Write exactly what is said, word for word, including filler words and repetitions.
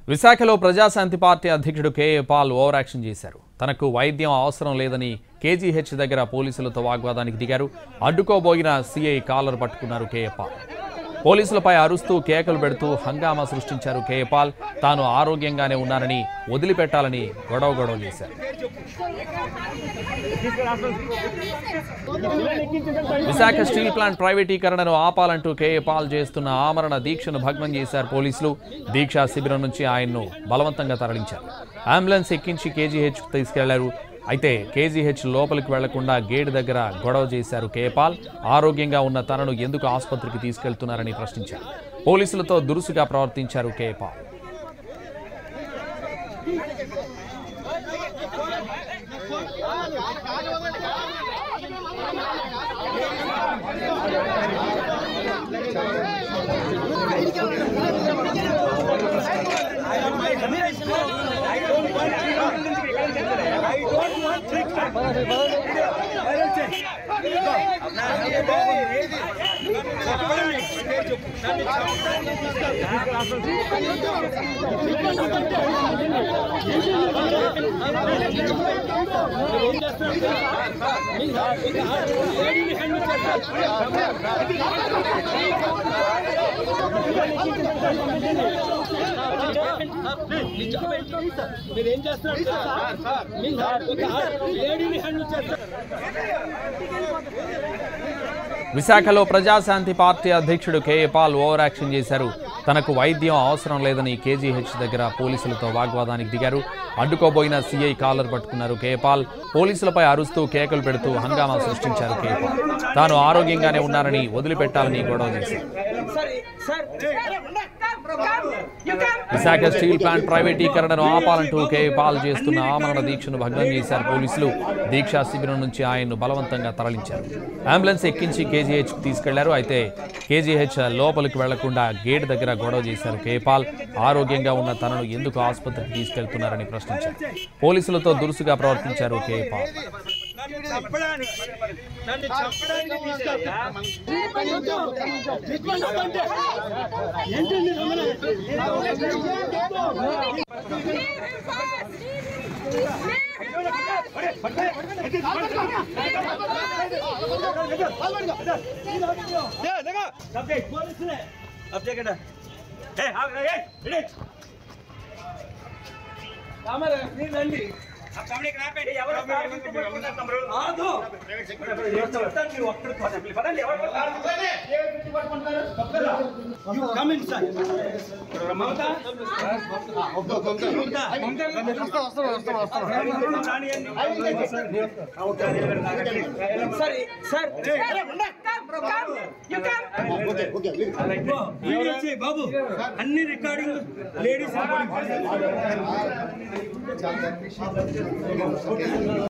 విశాఖలో ప్రజాశాంతి పార్టీ అధ్యక్షుడు K A Paul over action చేశారు. తనకు వైద్యం అవసరం లేదని కేజీహెచ్ దగ్గర పోలీసులతో వాగ్వాదానికి దిగారు. అడ్డుకోబోయిన సీఐ కాలర్ పట్టుకున్నారు కేఏ పాల్. పోలీసులపై అరుస్తూ కేకలు పెడుతూ హంగామా సృష్టించారు కేఏ పాల్. తాను ఆరోగ్యంగానే ఉన్నానని వదిలిపెట్టాలని గొడవ గొడవ చేశారు. విశాఖ స్టీల్ ప్లాంట్ ప్రైవేటీకరణను ఆపాలంటూ కేఏ పాల్ చేస్తున్న ఆమరణ దీక్షను భగ్నం చేశారు పోలీసులు. దీక్షా శిబిరం నుంచి ఆయన్ను బలవంతంగా తరలించారు. అంబులెన్స్ ఎక్కించి కేజీహెచ్ తీసుకెళ్లారు. అయితే కేజీహెచ్ లోపలికి వెళ్లకుండా గేట్ దగ్గర గొడవ చేశారు కేఏ పాల్. ఆరోగ్యంగా ఉన్న తనను ఎందుకు ఆసుపత్రికి తీసుకెళ్తున్నారని ప్రశ్నించారు. పోలీసులతో దురుసుగా ప్రవర్తించారు కేఏ పాల్. విశాఖలో ప్రజాశాంతి పార్టీ అధ్యక్షుడు కేఏ పాల్ ఓవర్ యాక్షన్ చేశారు. తనకు వైద్యం అవసరం లేదని కేజీహెచ్ దగ్గర పోలీసులతో వాగ్వాదానికి దిగారు. అడ్డుకోబోయిన సీఐ కాలర్ పట్టుకున్నారు కేఏ పాల్. పోలీసులపై అరుస్తూ కేకలు పెడుతూ హంగామా సృష్టించారు కేఏ పాల్. తాను ఆరోగ్యంగానే ఉన్నారని వదిలిపెట్టాలని గొడవ చేశారు. విశాఖ స్టీల్ ప్లాంట్ ప్రైవేటీకరణను ఆపాలంటూ కేఏ పాల్ చేస్తున్న ఆమరణ దీక్షను భగ్నం చేశారు పోలీసులు. దీక్షా శిబిరం నుంచి ఆయన్ను బలవంతంగా తరలించారు. అంబులెన్స్ ఎక్కించి కేజీహెచ్ తీసుకెళ్లారు. అయితే కేజీహెచ్ లోపలికి వెళ్లకుండా గేట్ దగ్గర గొడవ చేశారు కేఏ పాల్. ఆరోగ్యంగా ఉన్న తనను ఎందుకు ఆసుపత్రికి తీసుకెళ్తున్నారని ప్రశ్నించారు. పోలీసులతో దురుసుగా ప్రవర్తించారు కేఏ పాల్. బాబు అన్ని రికార్డింగ్ లేడీస్